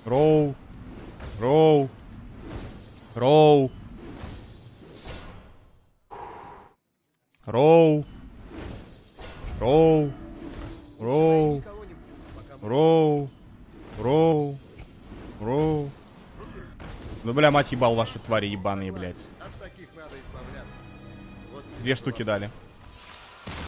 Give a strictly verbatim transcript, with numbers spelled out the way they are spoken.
Роу. Роу. Роу. Роу. Роу. Роу. Роу. Роу. Роу. Ну, бля, мать ебал ваши твари ебаные, блядь. Две штуки дали.